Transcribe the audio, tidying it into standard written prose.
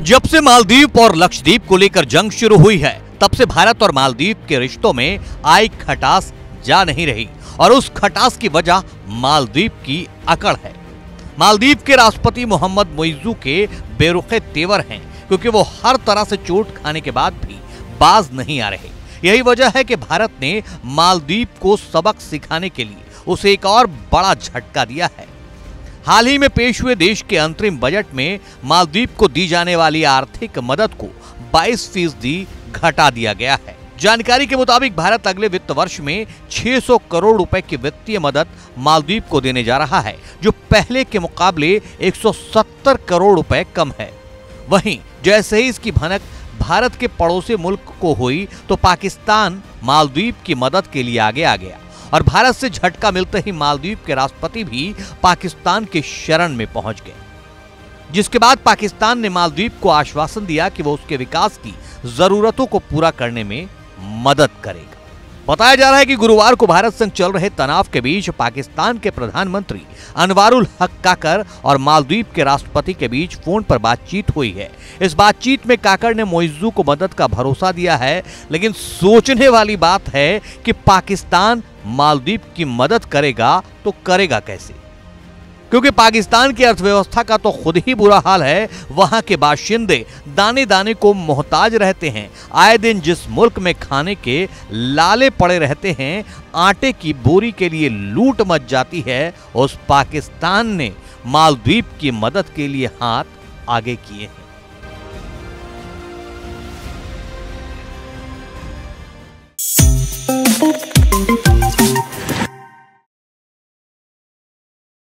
जब से मालदीव और लक्षद्वीप को लेकर जंग शुरू हुई है, तब से भारत और मालदीव के रिश्तों में आई खटास जा नहीं रही और उस खटास की वजह मालदीव की अकड़ है। मालदीव के राष्ट्रपति मोहम्मद मुइज़्ज़ू के बेरुखे तेवर हैं, क्योंकि वो हर तरह से चोट खाने के बाद भी बाज नहीं आ रहे। यही वजह है कि भारत ने मालदीव को सबक सिखाने के लिए उसे एक और बड़ा झटका दिया है। हाल ही में पेश हुए देश के अंतरिम बजट में मालदीव को दी जाने वाली आर्थिक मदद को 22% घटा दिया गया है। जानकारी के मुताबिक भारत अगले वित्त वर्ष में 600 करोड़ रुपए की वित्तीय मदद मालदीव को देने जा रहा है, जो पहले के मुकाबले 170 करोड़ रुपए कम है। वहीं जैसे ही इसकी भनक भारत के पड़ोसी मुल्क को हुई, तो पाकिस्तान मालदीव की मदद के लिए आगे आ गया और भारत से झटका मिलते ही मालदीव के राष्ट्रपति भी पाकिस्तान के शरण में पहुंच गए, जिसके बाद पाकिस्तान ने मालदीव को आश्वासन दिया कि वो उसके विकास की जरूरतों को पूरा करने में मदद करेगा। बताया जा रहा है कि गुरुवार को भारत संग चल रहे तनाव के बीच पाकिस्तान के प्रधानमंत्री अनवारुल हक काकर और मालदीव के राष्ट्रपति के बीच फोन पर बातचीत हुई है। इस बातचीत में काकर ने मुइज़्ज़ू को मदद का भरोसा दिया है, लेकिन सोचने वाली बात है कि पाकिस्तान मालदीव की मदद करेगा तो करेगा कैसे, क्योंकि पाकिस्तान की अर्थव्यवस्था का तो खुद ही बुरा हाल है। वहां के बाशिंदे दाने दाने को मोहताज रहते हैं। आए दिन जिस मुल्क में खाने के लाले पड़े रहते हैं, आटे की बोरी के लिए लूट मच जाती है, उस पाकिस्तान ने मालदीव की मदद के लिए हाथ आगे किए हैं।